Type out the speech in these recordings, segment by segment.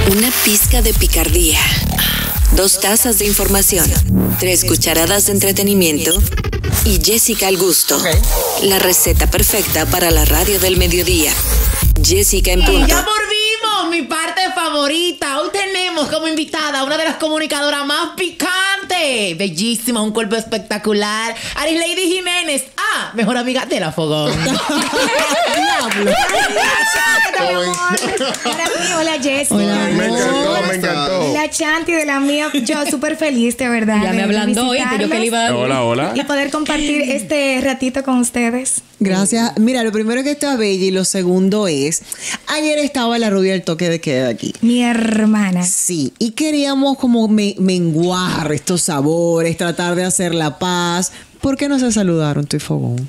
Una pizca de picardía. 2 tazas de información. 3 cucharadas de entretenimiento. Y Jessica al gusto. La receta perfecta para la radio del mediodía. Jessica en punto. ¡Ya volvimos! Mi parte favorita. Hoy tenemos como invitada a una de las comunicadoras más picantes. Bellísima, un cuerpo espectacular. Arislady Jiménez. Mejor amiga de La Fogón. Diablo. Hola, Jessica. Hola, me encantó. La Chanti de la mía, yo súper feliz, de verdad. Ya me ablandó, ¿oíste? Yo que le iba a dar. Hola. Y poder compartir este ratito con ustedes. Gracias. Mira, lo primero que está bella y lo segundo es, ayer estaba la rubia del toque de queda aquí. Mi hermana. Sí, y queríamos como menguar estos sabores, tratar de hacer la paz. ¿Por qué no se saludaron, tú y Fogón?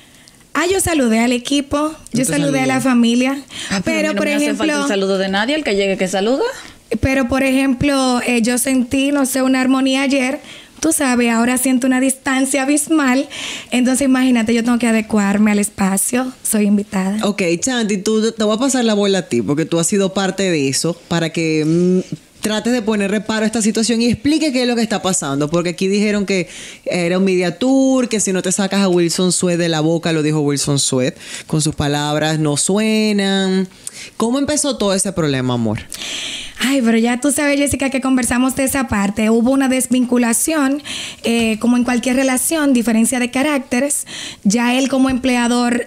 Yo saludé al equipo, yo saludé a la familia, pero por ejemplo, no hace falta un saludo de nadie, el que llegue que saluda. Pero por ejemplo, yo sentí, no sé, una armonía ayer. Tú sabes, ahora siento una distancia abismal. Entonces, imagínate, yo tengo que adecuarme al espacio. Soy invitada. Ok, Chanti, te voy a pasar la bola a ti, porque tú has sido parte de eso, para que trates de poner reparo a esta situación y explique qué es lo que está pasando. Porque aquí dijeron que era un media tour, que si no te sacas a Wilson Sweat de la boca, lo dijo Wilson Sweat, con sus palabras no suenan. ¿Cómo empezó todo ese problema, amor? Ay, pero ya tú sabes, Jessica, que conversamos de esa parte. Hubo una desvinculación, como en cualquier relación, diferencia de caracteres. Ya él como empleador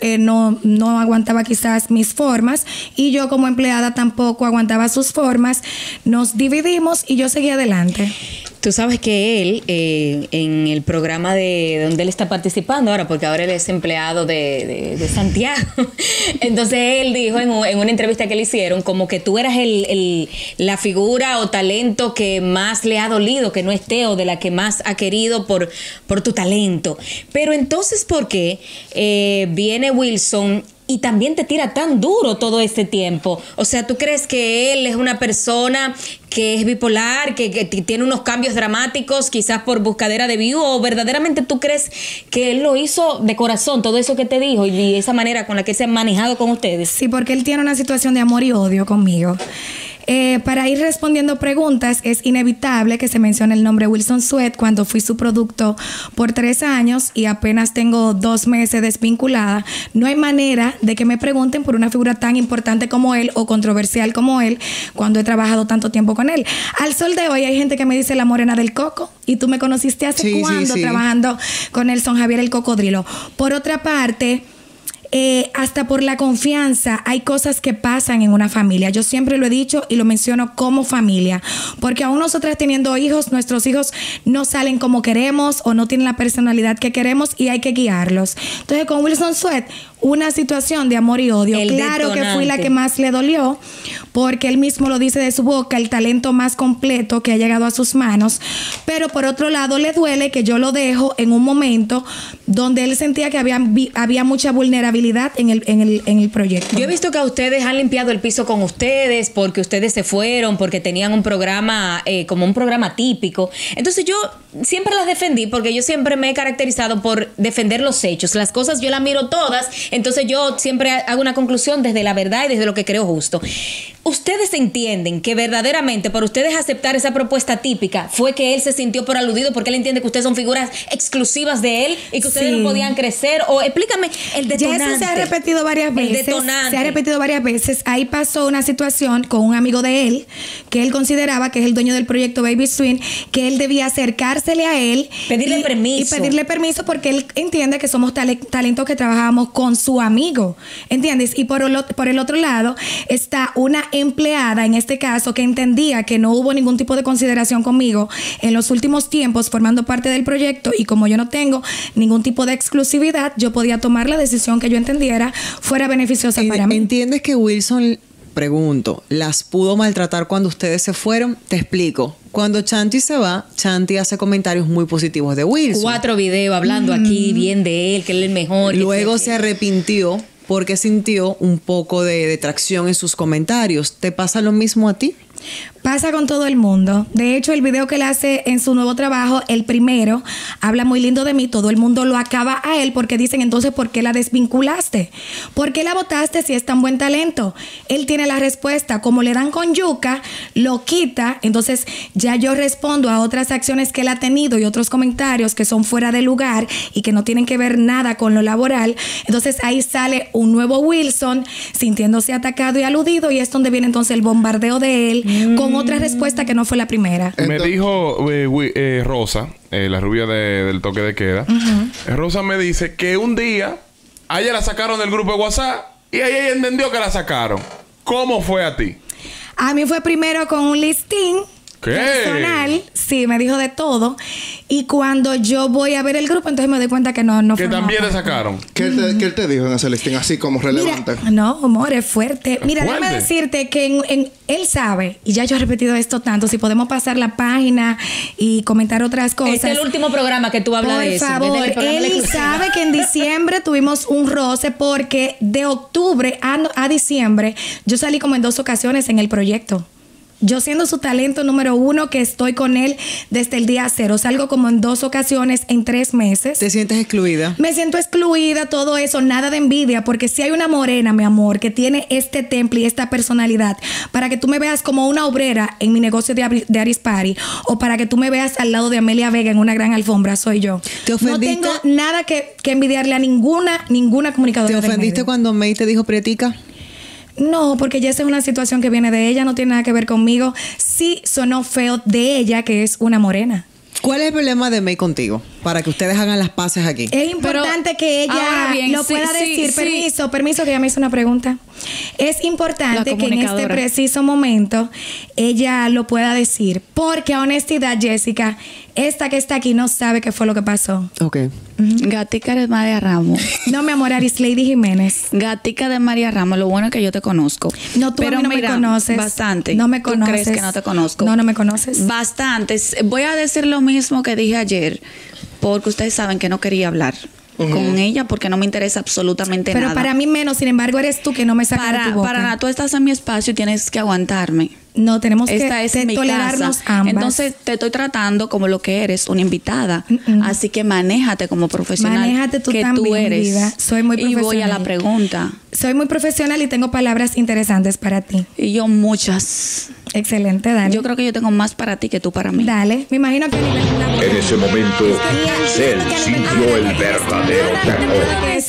no aguantaba quizás mis formas y yo como empleada tampoco aguantaba sus formas. Nos dividimos y yo seguí adelante. Tú sabes que él, en el programa de donde él está participando ahora, porque ahora él es empleado de Santiago, entonces él dijo en una entrevista que le hicieron como que tú eras la figura o talento que más le ha dolido, que no esté, o de la que más ha querido por tu talento. Pero entonces, ¿por qué viene Wilson y también te tira tan duro todo este tiempo? O sea, ¿tú crees que él es una persona que es bipolar, que tiene unos cambios dramáticos, quizás por buscadera de view, o verdaderamente tú crees que él lo hizo de corazón, todo eso que te dijo y esa manera con la que se ha manejado con ustedes? Sí, porque él tiene una situación de amor y odio conmigo. Para ir respondiendo preguntas, es inevitable que se mencione el nombre Wilson Sweat cuando fui su producto por 3 años y apenas tengo 2 meses desvinculada. No hay manera de que me pregunten por una figura tan importante como él o controversial como él cuando he trabajado tanto tiempo con él. Al sol de hoy hay gente que me dice la morena del coco, y tú me conociste hace cuándo trabajando con Nelson Javier el Cocodrilo. Por otra parte, hasta por la confianza, hay cosas que pasan en una familia. Yo siempre lo he dicho y lo menciono como familia, porque aún nosotras teniendo hijos, nuestros hijos no salen como queremos o no tienen la personalidad que queremos y hay que guiarlos. Entonces con Wilson Sweat, una situación de amor y odio. Claro detonante. Que fui la que más le dolió, porque él mismo lo dice de su boca, el talento más completo que ha llegado a sus manos. Pero por otro lado le duele que yo lo dejo en un momento donde él sentía que había mucha vulnerabilidad en el proyecto. Yo he visto que a ustedes han limpiado el piso con ustedes porque ustedes se fueron, porque tenían un programa como un programa típico. Entonces yo siempre las defendí, porque yo siempre me he caracterizado por defender los hechos. Las cosas yo las miro todas, entonces yo siempre hago una conclusión desde la verdad y desde lo que creo justo. ¿Ustedes entienden que verdaderamente por ustedes aceptar esa propuesta típica fue que él se sintió por aludido, porque él entiende que ustedes son figuras exclusivas de él y que ustedes no podían crecer? O explícame el detonante. Ya eso se ha repetido varias veces. El detonante. Se ha repetido varias veces. Ahí pasó una situación con un amigo de él, que él consideraba que es el dueño del proyecto Baby Swing, que él debía acercársele a él. Pedirle permiso. Y pedirle permiso porque él entiende que somos talentos que trabajábamos con su amigo. ¿Entiendes? Y por el otro lado está una empleada, en este caso, que entendía que no hubo ningún tipo de consideración conmigo en los últimos tiempos formando parte del proyecto, y como yo no tengo ningún tipo de exclusividad, yo podía tomar la decisión que yo entendiera fuera beneficiosa para mí. ¿Entiendes que Wilson, pregunto, las pudo maltratar cuando ustedes se fueron? Te explico. Cuando Chanti se va, Chanti hace comentarios muy positivos de Wilson. 4 videos hablando aquí bien de él, que él es el mejor. Luego se arrepintió porque sintió un poco de detracción en sus comentarios. ¿Te pasa lo mismo a ti? Pasa con todo el mundo. De hecho, el video que él hace en su nuevo trabajo, el primero, habla muy lindo de mí. Todo el mundo lo acaba a él porque dicen, entonces, ¿por qué la desvinculaste? ¿Por qué la votaste si es tan buen talento? Él tiene la respuesta. Como le dan con yuca, lo quita. Entonces, ya yo respondo a otras acciones que él ha tenido y otros comentarios que son fuera de lugar y que no tienen que ver nada con lo laboral. Entonces, ahí sale un nuevo Wilson sintiéndose atacado y aludido, y es donde viene entonces el bombardeo de él con otra respuesta que no fue la primera. Me dijo Rosa, la rubia del toque de queda. Rosa me dice que un día a ella la sacaron del grupo de WhatsApp y ella entendió que la sacaron. ¿Cómo fue a ti? A mí fue primero con un listín ¿Qué? personal. Sí, me dijo de todo. Y cuando yo voy a ver el grupo, entonces me doy cuenta que no que fue también te sacaron. ¿Qué él te dijo en ese listing así como relevante? Mira, no, amor, es fuerte. Mira, fuerte. déjame decirte que él sabe, y ya yo he repetido esto tanto, si podemos pasar la página y comentar otras cosas. Este es el último programa que tú hablas de eso. Por favor, él sabe que en diciembre tuvimos un roce porque de octubre a diciembre yo salí como en 2 ocasiones en el proyecto. Yo siendo su talento número 1, que estoy con él desde el día 0. Salgo como en 2 ocasiones en 3 meses. ¿Te sientes excluida? Me siento excluida, todo eso, nada de envidia, porque si hay una morena, mi amor, que tiene este temple y esta personalidad, para que tú me veas como una obrera en mi negocio de Arispari, o para que tú me veas al lado de Amelia Vega en una gran alfombra, soy yo. ¿Te ofendiste? No tengo nada que envidiarle a ninguna comunicadora. ¿Te del ofendiste medio. cuando May te dijo prietica? No, porque ya esa es una situación que viene de ella, no tiene nada que ver conmigo. Sí sonó feo de ella, que es una morena. ¿Cuál es el problema de May contigo? Para que ustedes hagan las paces aquí. Es importante que ella ahora bien, lo pueda sí, decir. sí. Permiso, que ella me hizo una pregunta. Es importante La que en este comunicadora. preciso momento ella lo pueda decir. Porque a honestidad, Jessica, esta que está aquí no sabe qué fue lo que pasó. Ok. Gatica de María Ramos. No, mi amor, Arislady Jiménez. Gatica de María Ramos. Lo bueno es que yo te conozco. No, tú a mí no me conoces. Bastante. No me ¿Tú conoces. crees que no te conozco? No me conoces. Bastantes. Voy a decir lo mismo que dije ayer, porque ustedes saben que no quería hablar con ella porque no me interesa absolutamente Pero nada. para mí menos, sin embargo, eres tú que no me sacas de tu boca. Para nada, tú estás en mi espacio y tienes que aguantarme. No, tenemos Esta es que mi tolerarnos casa. ambas. Entonces te estoy tratando como lo que eres, una invitada. Así que manéjate como profesional. Manéjate tú que también, tú eres. vida. Soy muy Y voy a la profesional. pregunta. Soy muy profesional y tengo palabras interesantes para ti. Y yo muchas. Excelente, dale. Yo creo que yo tengo más para ti que tú para mí. Dale. Me imagino que a nivel laboral. En ese momento, Cell sintió el verdadero terror.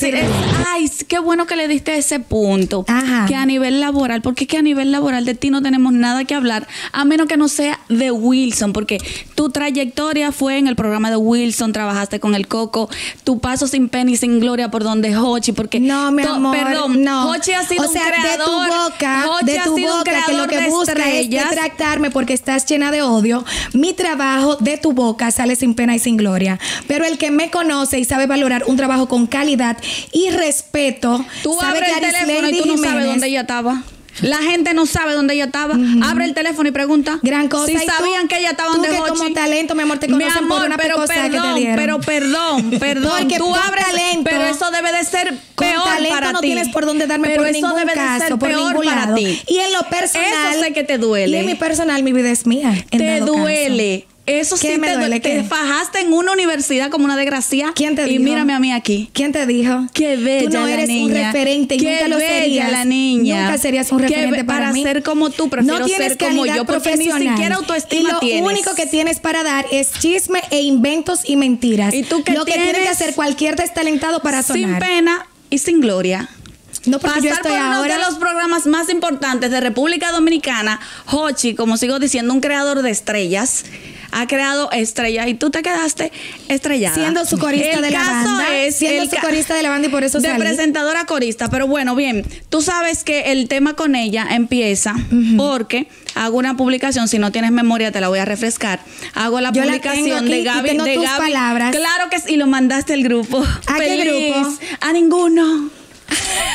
Ay, qué bueno que le diste ese punto. Ajá. Que a nivel laboral, porque es que a nivel laboral de ti no tenemos nada que hablar, a menos que no sea de Wilson, porque tu trayectoria fue en el programa de Wilson, trabajaste con el Coco, tu paso sin pena y sin gloria por donde Hochi, porque No, mi amor, perdón, no. Hochi ha sido o sea, un creador, de Hochi ha tu sido un boca, que lo creador que de busca estrellas. es detractarme porque estás llena de odio. Mi trabajo de tu boca sale sin pena y sin gloria. Pero el que me conoce y sabe valorar un trabajo con calidad y respeto, Tú sabe abres que el teléfono y Arislady tú no sabes Jiménez- dónde ella estaba. La gente no sabe dónde ella estaba. Abre el teléfono y pregunta. Gran cosa. Si Y tú- sabían que ella estaba tú donde que Hochi. como talento, mi amor, te Mi conocen por amor, una pero pecosa que te perdón, dieron. perdón. Porque Tú por abres talento, pero eso debe de ser Con peor talento para no ti. tienes por dónde darme pero por eso ningún debe de caso, ser por peor ningún para lado. ti. Y en lo personal, Eso sé que te duele. Y en mi personal, mi vida es mía. en Te dado caso. duele. Eso ¿Qué sí me te duele? Te ¿Qué? fajaste en una universidad como una desgracia. ¿Quién te Y dijo? mírame a mí aquí. ¿Quién te dijo? Qué bella Tú no la eres un niña. referente y Qué nunca lo bella serías. la niña. Nunca serías un Qué referente para mí. ser como tú, prefiero no tienes ser como calidad yo, porque ni profesional. siquiera autoestima y lo tienes. único que tienes para dar es chisme e inventos y mentiras. ¿Y tú qué lo que tiene que tienes? hacer cualquier destalentado para Sin sonar. pena y sin gloria. No, porque yo Pasar estoy por uno ahora. de los programas más importantes de República Dominicana, Hochi, como sigo diciendo, un creador de estrellas, ha creado estrellas y tú te quedaste estrellada. Siendo su corista El de la caso banda. es Siendo el su ca- corista de la banda y por eso de salí. presentadora corista, pero bueno, bien, tú sabes que el tema con ella empieza porque hago una publicación, si no tienes memoria te la voy a refrescar. Hago la Yo la publicación tengo aquí de y Gaby, tengo de tus Gaby. palabras. Claro que sí, y lo mandaste al grupo. ¿A qué Feliz. grupo? A ninguno.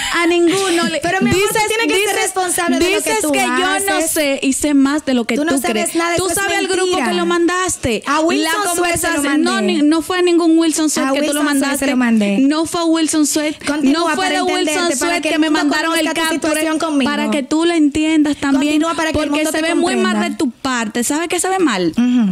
A ninguno le... Pero mi amor, tú tienes que ser responsable de lo que tú yo no haces. sé y sé más de lo que tú no crees. sabes nada, Tú eso es sabes el grupo mentira. que lo mandaste. A Wilson Sweat se lo mandé. No fue a ningún Wilson Sweat A que tú lo Wilson Sweat mandaste. se lo mandé. No fue a Wilson Sweat. Continúa No fue para de Wilson entenderte, para Sweat que que el me mundo mandaron el conozca tu capture situación conmigo. para que tú lo entiendas también. Continúa para que el porque mundo se te ve muy mal comprenda. de tu parte. ¿Sabes qué se ve mal?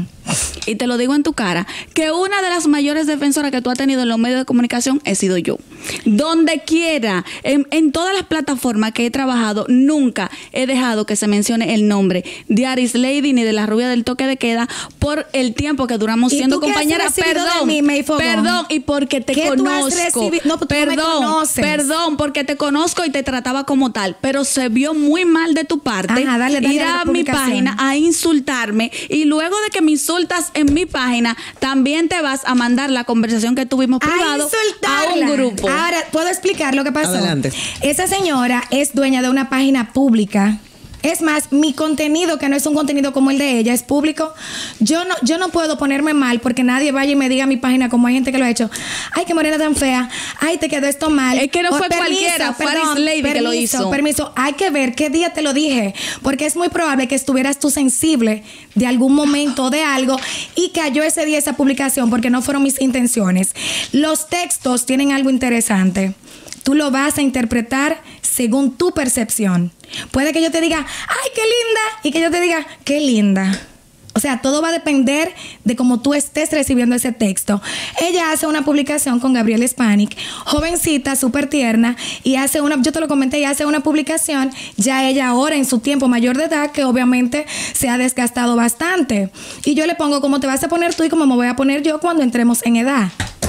Y te lo digo en tu cara, que una de las mayores defensoras que tú has tenido en los medios de comunicación he sido yo. Donde quiera, en todas las plataformas que he trabajado, nunca he dejado que se mencione el nombre de Aris Lady ni de la rubia del toque de queda por el tiempo que duramos ¿Y siendo tú qué has compañeras. recibido de mí, May Fogón? Perdón, y porque te ¿Qué tú has conozco. recibido? No, pues tú no me conoces. Perdón, porque te conozco y te trataba como tal, pero se vio muy mal de tu parte Ajá, dale ir a la a mi publicación. página a insultarme y luego de que me insultas en mi página, también te vas a mandar la conversación que tuvimos privado a un grupo. Ahora, ¿puedo explicar lo que pasó? Adelante. Esa señora es dueña de una página pública. Es más, mi contenido, que no es un contenido como el de ella, es público. Yo no puedo ponerme mal porque nadie vaya y me diga a mi página, como hay gente que lo ha hecho. Ay, qué morena tan fea. Ay, te quedó esto mal. Es que no fue cualquiera, fue Aris Lady que lo hizo. Permiso, hay que ver qué día te lo dije. Porque es muy probable que estuvieras tú sensible de algún momento de algo y cayó ese día esa publicación porque no fueron mis intenciones. Los textos tienen algo interesante. Tú lo vas a interpretar según tu percepción. Puede que yo te diga, ¡ay, qué linda! Y que yo te diga, ¡qué linda! O sea, todo va a depender de cómo tú estés recibiendo ese texto. Ella hace una publicación con Gabriel Spanik, jovencita, súper tierna, y hace una, yo te lo comenté, y hace una publicación, ya ella ahora en su tiempo mayor de edad, que obviamente se ha desgastado bastante. Y yo le pongo cómo te vas a poner tú y cómo me voy a poner yo cuando entremos en edad.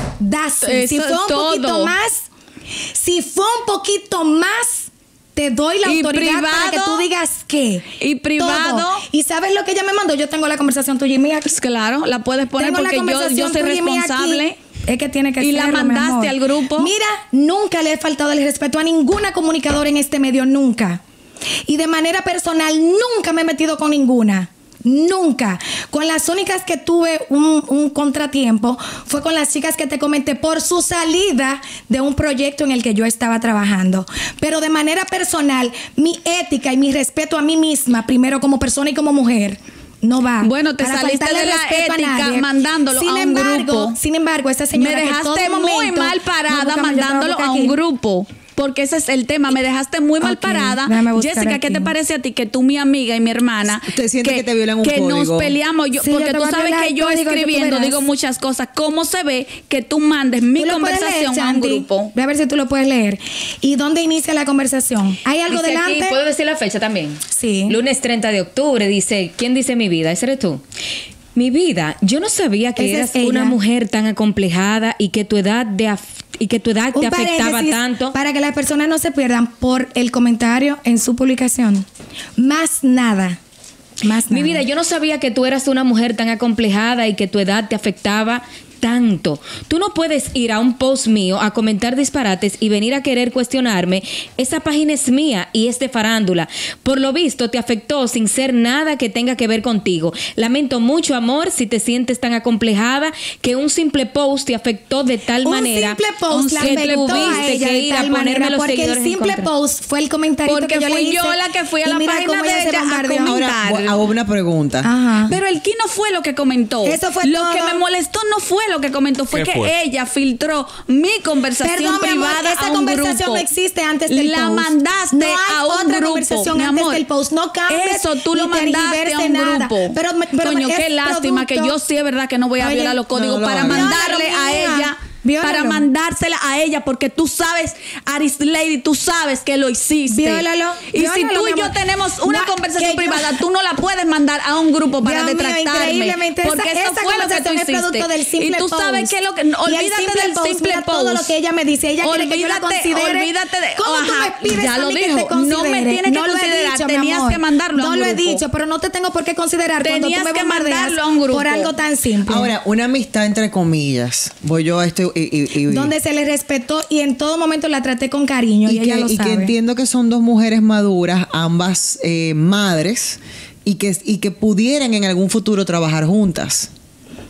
Si fue un poquito más, si fue un poquito más, te doy la autoridad para que tú digas qué. Y privado. Todo. ¿Y sabes lo que ella me mandó? Yo tengo la conversación tuya y mía aquí. Claro, la puedes poner Tengo la porque yo conversación soy tuya y mía responsable. aquí. Es que tiene que Y la serlo, mi mandaste amor. al grupo. Mira, nunca le he faltado el respeto a ninguna comunicadora en este medio, nunca. Y de manera personal, nunca me he metido con ninguna. Nunca. Con las únicas que tuve un contratiempo fue con las chicas que te comenté por su salida de un proyecto en el que yo estaba trabajando. Pero de manera personal, mi ética y mi respeto a mí misma, primero como persona y como mujer, no va. Bueno, te para saliste faltarle de la respeto a ética nadie. mandándolo a un grupo. Sin embargo, esta señora Me que dejaste todo muy momento- mal No, parada búscame, yo te voy mandándolo buscar a aquí. un grupo. Porque ese es el tema. Me dejaste muy mal Ok, parada. déjame buscar Jessica, ¿qué aquí. te parece a ti que tú, mi amiga y mi hermana, ¿Te sientes que te violan un que código? nos peleamos? Sí, Porque yo te tú voy a sabes violar que el yo código, escribiendo tú verás. digo muchas cosas. ¿Cómo se ve que tú mandes mi Tú lo puedes conversación leer, a un Chanti. grupo? Ve a ver si tú lo puedes leer. ¿Y dónde inicia la conversación? ¿Hay algo Dice aquí, delante? ¿puedo decir la fecha también? Sí. Lunes 30 de octubre, dice, ¿quién dice mi vida? ¿Ese eres tú? Mi vida, yo no sabía que Esa eras es ella. una mujer tan acomplejada y que tu edad te Un afectaba paréntesis tanto. para que las personas no se pierdan por el comentario en su publicación. Más nada. Más Mi nada. vida, yo no sabía que tú eras una mujer tan acomplejada y que tu edad te afectaba tanto. Tú no puedes ir a un post mío a comentar disparates y venir a querer cuestionarme. Esa página es mía y es de farándula. Por lo visto te afectó sin ser nada que tenga que ver contigo. Lamento mucho, amor, si te sientes tan acomplejada que un simple post te afectó de tal manera Un simple post la que afectó a tuviste ella que de ir a tal ponerme manera, los porque el seguidores en simple contra. post fue el comentario Porque que yo le fui hice. yo la que fui a Y la mira página cómo de se ella a bombardeó. comentar. Ahora hago una pregunta. Ajá. Pero el Ki no fue lo que comentó. Eso fue lo todo. que me molestó no fue lo que comentó, fue ¿Qué que fue? ella filtró mi conversación Perdón, mi amor, privada esa a un conversación grupo. no existe antes del La post. mandaste No hay a un otra grupo, conversación mi antes amor. del post. No cambies Eso tú lo ni mandaste a tergiverse un nada. grupo. Pero Coño, es qué lástima producto. que yo sí es verdad que no voy a Oye, violar los códigos no lo para hagas. mandarle Viólalo, a mía. ella. Viólalo. Para mandársela a ella, porque tú sabes, Aris Lady, tú sabes que lo hiciste. Viólalo, Y si viólalo, tú y mi yo amor. tenemos una No, conversación que yo- privada, tú no la puedes mandar a un grupo para Dios mío, detractarme. increíblemente, Porque esa eso fue lo que tú conversación es hiciste. producto del simple Y tú post. sabes que lo que... Y el Olvídate simple del post, simple mira post. todo lo que ella me dice. Ella quiere que yo la considere. Olvídate de... ¿Cómo tú Ajá, me pides ya a lo mí que dijo. te considere? No me tienes que No lo he considerar. dicho, mi Tenías amor. que mandarlo a un No lo he grupo. dicho, pero no te tengo por qué considerar cuando Tenías tú me que bombardeas mandarlo a un grupo. por algo tan simple. Ahora, una amistad entre comillas. Voy yo a esto y donde se le respetó y en todo momento la traté con cariño y, ella lo y sabe. que entiendo que son dos mujeres maduras, ambas madres, y que pudieran en algún futuro trabajar juntas.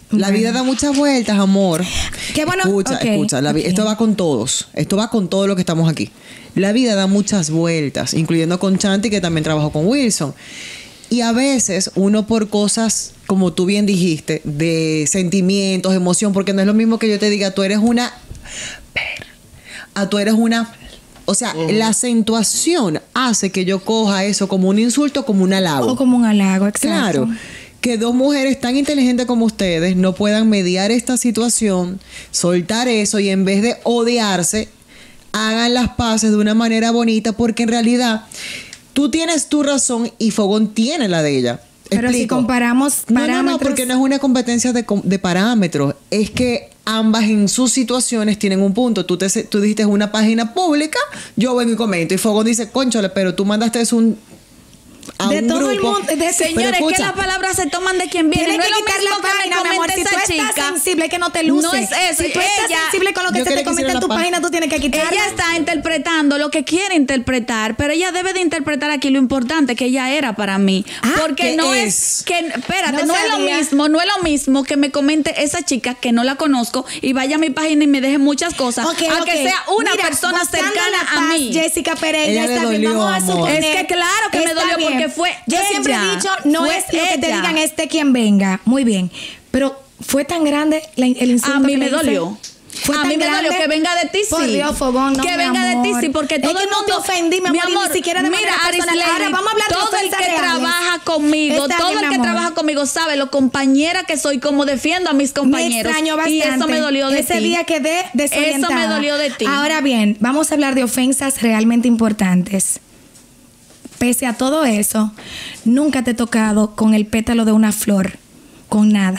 La vida da muchas vueltas, amor. Qué bueno. Escucha, Ok, escucha. ok. Esto va con todos. Esto va con todo lo que estamos aquí. La vida da muchas vueltas, incluyendo con Chanti, que también trabajó con Wilson. Y a veces uno por cosas, como tú bien dijiste, de sentimientos, emoción, porque no es lo mismo que yo te diga, tú eres una... tú eres una... O sea, la acentuación hace que yo coja eso como un insulto, como un halago. O como un halago, exacto. Claro, que dos mujeres tan inteligentes como ustedes no puedan mediar esta situación, soltar eso y en vez de odiarse, hagan las paces de una manera bonita, porque en realidad tú tienes tu razón y Fogón tiene la de ella. Pero si comparamos parámetros... No, porque no es una competencia de parámetros. Es que ambas en sus situaciones tienen un punto. Tú dijiste es una página pública, yo vengo y comento. Y Fogón dice, cónchale, pero tú mandaste eso a de un todo el grupo. mundo, Señores, que las palabras se toman de quien viene. Tienes No que es lo quitar mismo la que página, me mi amor. comente Si tú esa estás chica. sensible, que no te luces. No es eso. Si tú estás sensible con lo que yo se te quería que comenta en hiciera tu la página, tú tienes que quitarla. Ella está interpretando lo que quiere interpretar, pero ella debe de interpretar aquí lo importante que ella era para mí. Porque ¿qué no es? que espérate, No no es sabía. no es lo mismo que me comente esa chica que no la conozco y vaya a mi página y me deje muchas cosas, Ok, a ok. que sea una Mira, persona buscando cercana la a paz, mí. Jessica Pereira, Ella le está bien, dolió, vamos a amor. suponer. Es que claro que me Está dolió bien. porque fue Yo siempre he ella. dicho, no Fue es lo que te ella. digan, quien venga. Muy bien. Pero fue tan grande el insulto A mí que me le hice. dolió. Fue A tan mí me dolió grande. que venga de ti, sí. Por Dios, Fogón, no, que mi venga amor. de ti, sí, porque Es todo que el no mundo... te ofendí, mi amor, y ni siquiera de manera personal. Arisleidi, Ahora vamos a hablar de todo el ofensas que reales. trabaja conmigo, Está todo bien, el mi que amor. trabaja conmigo sabe lo compañera que soy, como defiendo a mis Me compañeros. extrañó bastante. Y eso me dolió de ti. Ese día quedé desorientada. Eso me dolió de ti. Ahora bien, vamos a hablar de ofensas realmente importantes. Pese a todo eso, nunca te he tocado con el pétalo de una flor, con nada.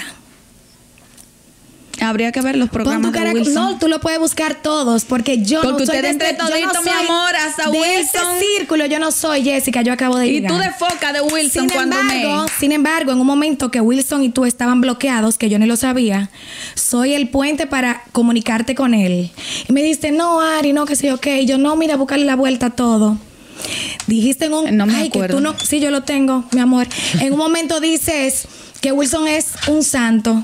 Habría que ver los Pon programas tu de cara, Wilson. no, tú lo puedes buscar todos, porque yo Porque no soy ustedes de entre toditos, mi amor, hasta de Wilson. ese círculo, yo no soy Jessica, yo acabo de Y llegar. tú de foca de Wilson Sin embargo, en un momento que Wilson y tú estaban bloqueados, que yo ni lo sabía, soy el puente para comunicarte con él. Y me dijiste, no, Ari, no, que sí, ok. Yo, no, mira, buscarle la vuelta a todo. Dijiste en un... No me ay, acuerdo. que tú no... Sí, yo lo tengo, mi amor. En un momento dices que Wilson es un santo.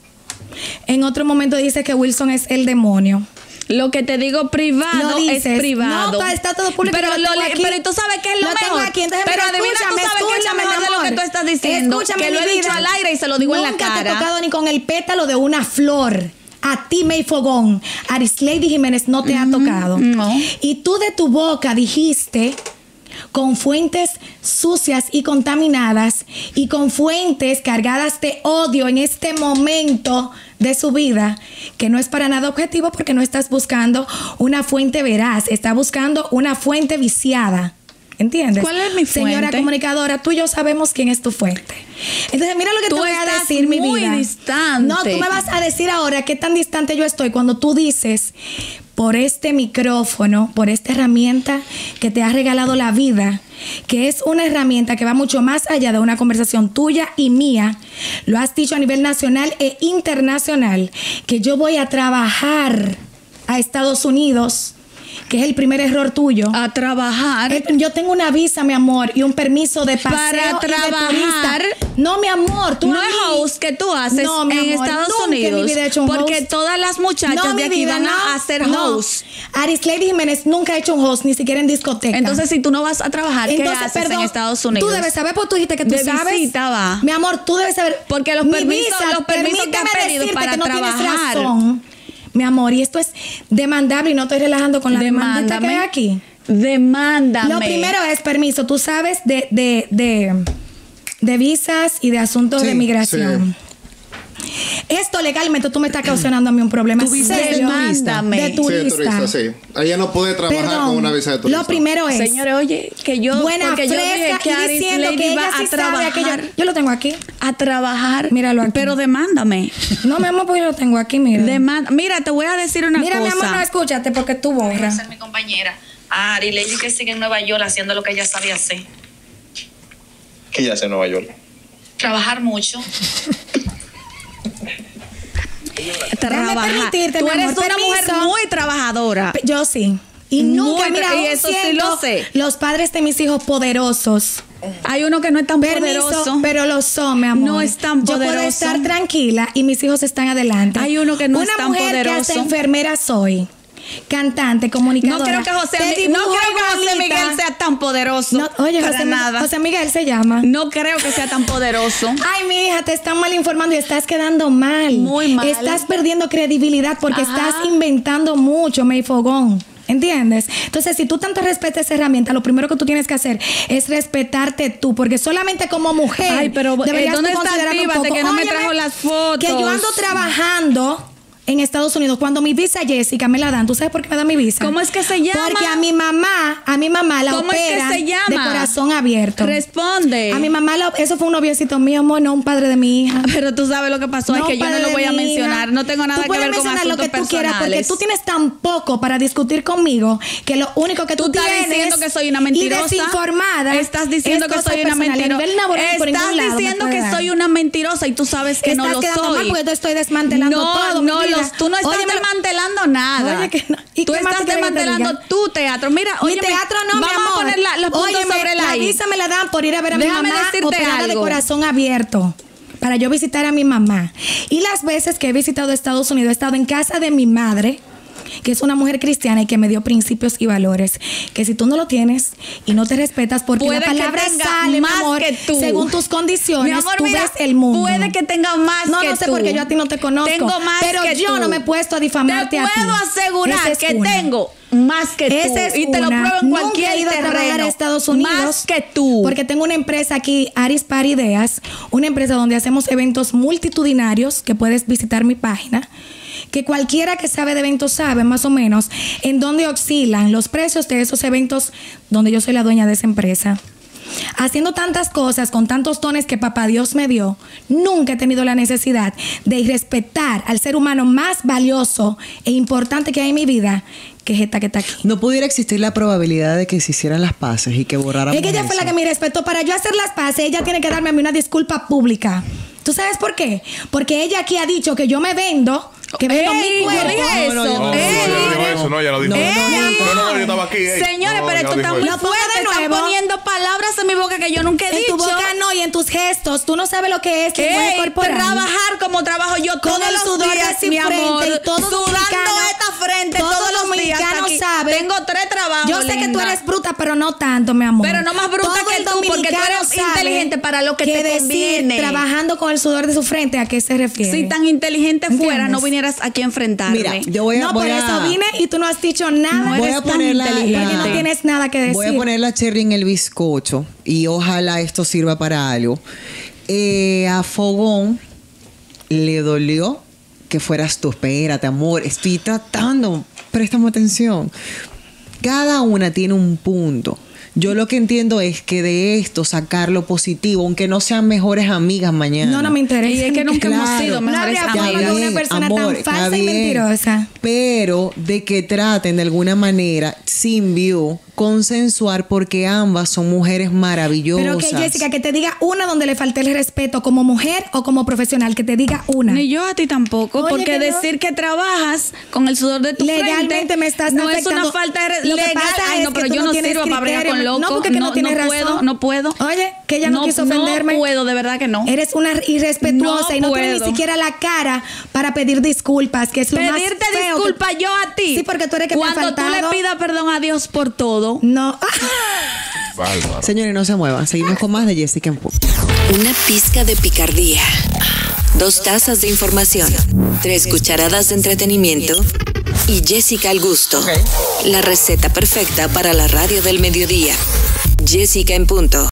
En otro momento dices que Wilson es el demonio. Lo que te digo privado Lo dices. es privado. No, está todo público. Pero, yo lo tengo aquí. pero tú sabes que es lo tengo mejor. aquí. Entonces, pero mira, adivina tú sabes que es lo mejor de lo que tú estás diciendo. Escúchame, Que lo he mi dicho vida. al aire y se lo digo en la Nunca te he cara. tocado ni con el pétalo de una flor. A ti, May Fogón. Arisleidi Jiménez no te ha tocado. no. Y tú de tu boca dijiste... con fuentes sucias y contaminadas y con fuentes cargadas de odio en este momento de su vida, que no es para nada objetivo porque no estás buscando una fuente veraz, estás buscando una fuente viciada. ¿Entiendes? ¿Cuál es mi fuente? Señora comunicadora, tú y yo sabemos quién es tu fuente. Entonces, mira lo que Tú te voy a estás decir, mi muy vida. distante. No, tú me vas a decir ahora qué tan distante yo estoy cuando tú dices, por este micrófono, por esta herramienta que te ha regalado la vida, que es una herramienta que va mucho más allá de una conversación tuya y mía, lo has dicho a nivel nacional e internacional, que yo voy a trabajar a Estados Unidos, que es el primer error tuyo. A trabajar. Yo tengo una visa, mi amor, y un permiso de paseo Para y de trabajar. turista. No, mi amor, tú No a es mí. host que tú haces No, mi en amor, Estados nunca en mi Unidos. vida he hecho un Porque host. todas las muchachas No, de mi aquí vida, van no. a hacer No. host. Arisleidi Jiménez nunca ha hecho un host, ni siquiera en discoteca. Entonces, si tú no vas a trabajar, ¿qué haces perdón, en Estados Unidos? Tú debes saber, porque tú dijiste que tú De sabes. visita va. Mi amor, tú debes saber. Porque los Mi permisos que has permíteme pedido decirte para que no tienes trabajar. razón, mi amor, y esto es demandable y no estoy relajando con la demanda que hay aquí. Demándame. Lo primero es permiso. Tú sabes de visas y de asuntos Sí, de migración. Esto legalmente tú me estás causando a mí un problema. Tu visa es de serio. turista. De Sí, turista. turista, sí. Ella no puede trabajar Perdón, con una visa de turista. lo primero es Señores, oye, que yo buena, porque yo fresca dije que y diciendo Arisleidi que va ella sí a sabe trabajar. aquello. Yo lo tengo aquí. A trabajar. Míralo aquí. Pero demándame. No, mi amor, porque yo lo tengo aquí, mira. Mira, te voy a decir una Mira, mi cosa. amor, no escúchate porque tú borras. Ser mi compañera. Arisleidi que sigue en Nueva York haciendo lo que ella sabe hacer. ¿Qué ella hace en Nueva York? Trabajar mucho. Trabajar. permitirte, Tú mi eres amor, una mujer permiso. muy trabajadora. Yo sí. Y nunca, Muy mira, y aún eso sí siendo lo sé. los padres de mis hijos poderosos. Hay uno que no es tan Permiso, poderoso. pero lo son, mi amor. No es tan Yo poderoso. puedo estar tranquila y mis hijos están adelante. Hay uno que no es Una tan mujer poderoso. que hasta enfermera soy. Cantante, comunicadora. No creo que José Miguel sea tan poderoso. No, oye, para nada. José Miguel se llama. No creo que sea tan poderoso. Ay, mi hija, te están mal informando y estás quedando mal. Muy mal. Estás perdiendo credibilidad porque Ajá. estás inventando mucho, May Fogón. ¿Entiendes? Entonces, si tú tanto respetas esa herramienta, lo primero que tú tienes que hacer es respetarte tú, porque solamente como mujer. Ay, pero deberías ¿dónde tú está considerarme un Actívate, poco. que no me Óyeme, trajo las fotos? Que yo ando trabajando en Estados Unidos. Cuando mi visa Jessica me la dan, ¿tú sabes por qué me dan mi visa? ¿Cómo es que se llama? Porque a mi mamá la ¿Cómo es que operan se llama? de corazón abierto. Responde. A mi mamá, eso fue un noviecito mío, amor, no un padre de mi hija. Pero tú sabes lo que pasó, es que yo no lo voy a mencionar. No tengo nada que ver con mencionar asuntos lo que tú quieras, porque personales. tú tienes tan poco para discutir conmigo que lo único que tú estás tienes diciendo que soy una mentirosa. y desinformada. Estás diciendo es que cosa soy una personal. mentirosa. A nivel laboral, por Estás ningún lado me diciendo puede que dar. soy una mentirosa y tú sabes que no lo Estás quedando mal soy. porque te estoy desmantelando todo. No, mi vida. tú no estás Óyeme, desmantelando nada. Oye, que no. ¿Y Tú qué más estás tú quieres que te desmantelando diga? tu teatro. Mira, Mi oye, teatro no, mi amor. vamos a poner los puntos Óyeme, sobre la I. visa me la dan por ir a ver a Déjame mi mamá decirte operada de algo. corazón abierto. Para yo visitar a mi mamá. Y las veces que he visitado Estados Unidos, he estado en casa de mi madre, que es una mujer cristiana y que me dio principios y valores. Que si tú no lo tienes y no te respetas, porque Puede la que palabra tenga sale, más mi amor, que tú. según tus condiciones, Mi amor, tú mira, ves el mundo. puede que tenga más no, que no sé tú. porque yo a ti no te conozco. Tengo más pero que yo tú. no me he puesto a difamarte Te a ti. puedo asegurar Esa es que una. tengo más que tú. Esa es y te lo una. pruebo en Nunca cualquier he ido a trabajar terreno. a Estados Unidos. Más que tú. Porque tengo una empresa aquí, Aris Par Ideas, una empresa donde hacemos eventos multitudinarios, que puedes visitar mi página, que cualquiera que sabe de eventos sabe más o menos en dónde oscilan los precios de esos eventos donde yo soy la dueña de esa empresa. Haciendo tantas cosas con tantos dones que papá Dios me dio, nunca he tenido la necesidad de respetar al ser humano más valioso e importante que hay en mi vida, que es esta que está aquí. No pudiera existir la probabilidad de que se hicieran las paces y que borráramos Es que ella fue la que me respetó. Para yo hacer las paces, ella tiene que darme a mí una disculpa pública. ¿Tú sabes por qué? Porque ella aquí ha dicho que yo me vendo, que vendo mi cuerpo. yo dije eso. No, no, ya lo dijo. No, yo estaba aquí. Señores, No, pero ya tú lo estás dijo muy ella. Lo pongo fuerte. de Estás nuevo. poniendo palabras en mi boca que yo nunca he En dicho. tu boca no y en tus gestos. Tú no sabes lo que es lenguaje corporal. Trabajar como trabajo yo Con todos el los sudor de días, su mi frente amor. y todo sudando dominicano- esta frente todo todos los días dominicano aquí. sabe. Tengo 3 trabajos, Yo sé que tú linda. eres bruta, pero no tanto, mi amor. Pero no más bruta Todo que el tú, porque tú dominicano eres sabe inteligente para lo que te decir, conviene. trabajando con el sudor de su frente, ¿a qué se refiere? Si tan inteligente fuera, ¿Entiendes? no vinieras aquí a enfrentarme. Mira, yo voy a... No, voy por a- eso vine y tú no has dicho nada. No voy eres a tan poner inteligente. Porque no tienes nada que decir. Voy a poner la cherry en el bizcocho y ojalá esto sirva para algo. A Fogón le dolió que fueras tú. Espérate, amor, estoy tratando. Préstame atención. Cada una tiene un punto. Yo lo que entiendo es que de esto sacar lo positivo, aunque no sean mejores amigas mañana. No me interesa. Y es que nunca hemos sido No mejores habría amigas. forma de una persona tan falsa y mentirosa. Pero de que traten de alguna manera, sin view, consensuar, porque ambas son mujeres maravillosas. Pero que Jessica, que te diga una donde le falte el respeto como mujer o como profesional, que te diga una. Ni yo a ti tampoco, Oye, porque que no. decir que trabajas con el sudor de tu Legalmente frente me estás no es afectando. una falta de Lo que legal. pasa Ay, es no, que pero tú yo no no tienes sirvo para bregar con criterio. locos. No, porque no tienes razón. No puedo. Oye, que ella no quiso ofenderme. No puedo, de verdad que no. Eres una irrespetuosa No y no tienes puedo. ni siquiera la cara para pedir disculpas, que es lo más Pedirte feo disculpas yo a ti. Sí, porque tú eres que te ha Cuando tú faltado. le pidas perdón a Dios por todo. No. Bárbaro. Señores, no se muevan. Seguimos con más de Jessica en Punto. Una pizca de picardía. 2 tazas de información. 3 cucharadas de entretenimiento. Y Jessica al gusto. La receta perfecta para la radio del mediodía. Jessica en Punto.